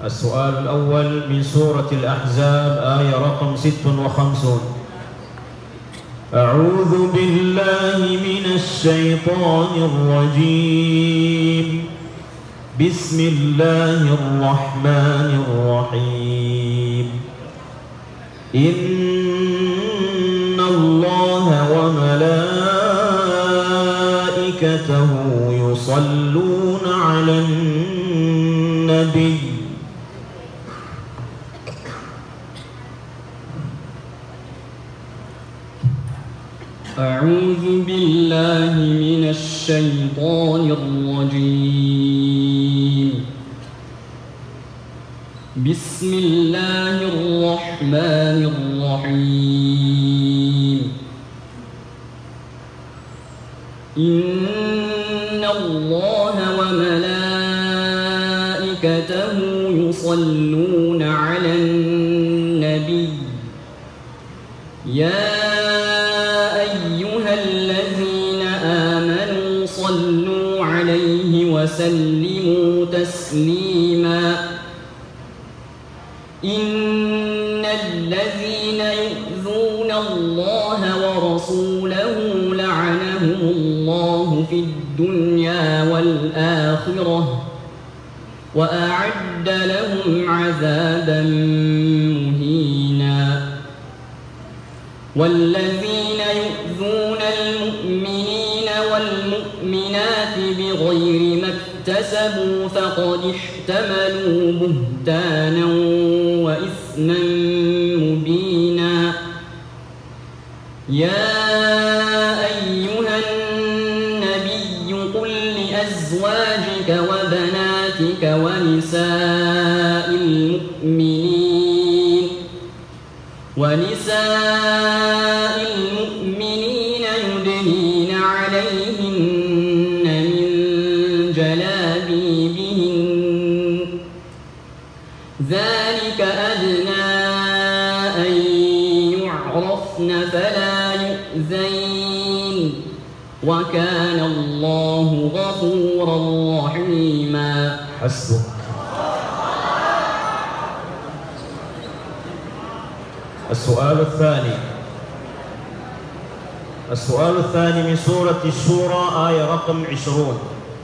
السؤال الأول من سورة الأحزاب آية رقم 56. أعوذ بالله من الشيطان الرجيم. بسم الله الرحمن الرحيم. إن الله وملائكته يصلون على النبي. أعوذ بالله من الشيطان الرجيم. بسم الله الرحمن الرحيم. إن الله وملائكته يصلون على النبي. يا أيها الذين آمنوا صلوا عليه وسلموا تسليما. إن الذين يؤذون الله ورسوله لعنهم الله في الدنيا والآخرة وأعد لهم عذابا مهينا. والذين يؤذون المؤمنين والمؤمنات بغير ما اكتسبوا فقد احتملوا بهتانا وإثما مبينا. يا أيها النبي قل لأزواجك وبناتك ونساء المؤمنين يدنين عليهن من جلابيبهن. ذلك أدنى أن يعرفن فلا يؤذين. وكان الله غفورا رحيما. حسبك. السؤال الثاني من سورة الشورى آية رقم 20.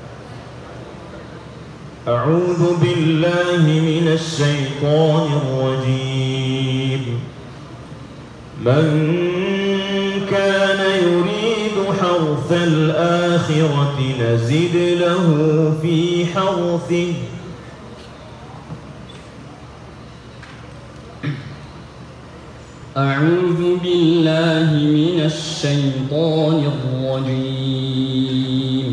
أعوذ بالله من الشيطان الرجيم. من كان يريد حرث الآخرة نزد له في حرثه. أعوذ بالله من الشيطان الرجيم.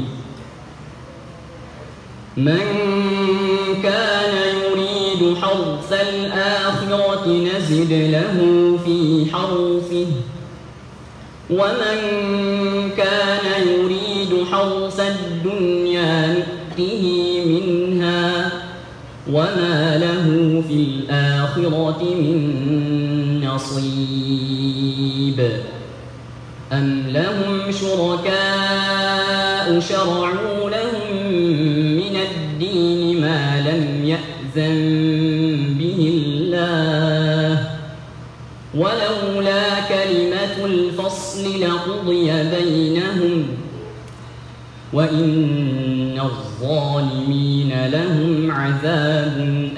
من كان يريد حرث الآخرة نزد له في حرثه ومن كان يريد حرث الدنيا نؤته منها وما له في الآخرة من نصيب. أم لهم شركاء شرعوا لهم من الدين ما لم يأذن به الله ولولا كلمة الفصل لقضي بينهم وإن الظالمين لهم عذاب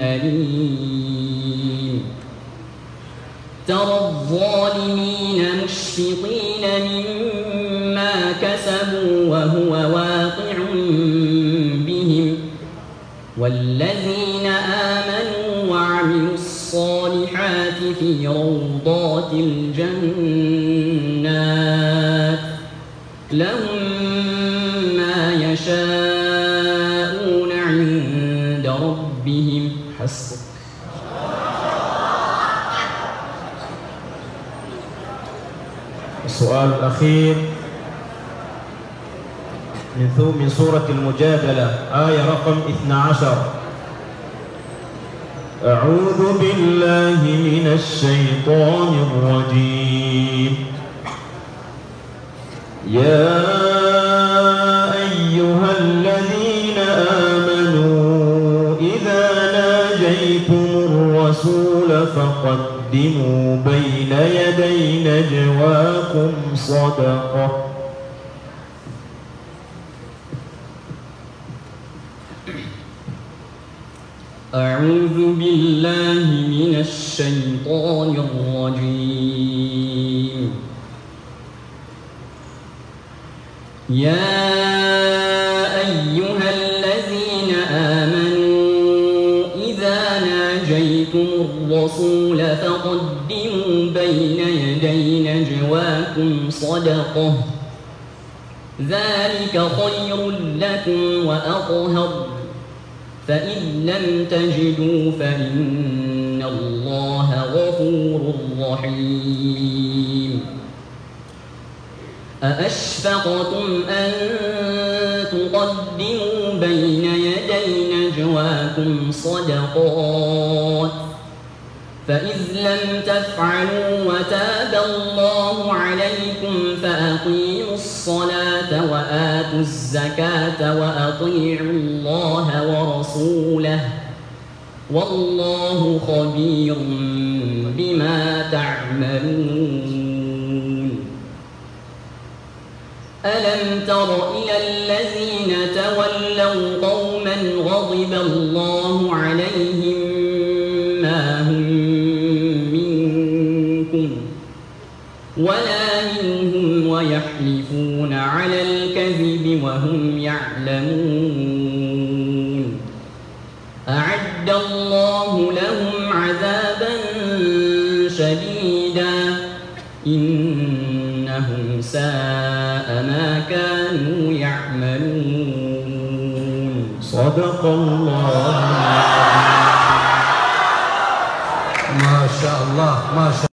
أليم. ترى الظالمين مشفقين مما كسبوا وهو واقع بهم والذين آمنوا وعملوا الصالحات في روضات الجنات لهم ما يشاءون عند ربهم. حسبك. السؤال الأخير من سورة المجادلة آية رقم 12. أعوذ بالله من الشيطان الرجيم. يا أيها الذين آمنوا إذا ناجيتم فقدموا بين يدي نجواكم صدقة. أعوذ بالله من الشيطان الرجيم. يا أيها الذين آمنوا إذا ناجيتم الرسول فقدموا بين يدي نجواكم صدقة ذلك خير لكم وأطهر فإن لم تجدوا فإن الله غفور رحيم. أأشفقتم أن تقدموا بين يدي نجواكم صدقات فإذ لم تفعلوا وتاب الله عليكم فأقيموا الصلاة وآتوا الزكاة وأطيعوا الله ورسوله والله خبير بما تعملون. ألم تر إلى الذين تولوا قوما غضب الله عليهم ما هم منكم ولا منهم ويحلفون على الكذب وهم يعلمون. أعد الله لهم عذابا شديدا إنهم ساء ما كانوا يعملون. صدق الله. ما شاء الله ما شاء الله.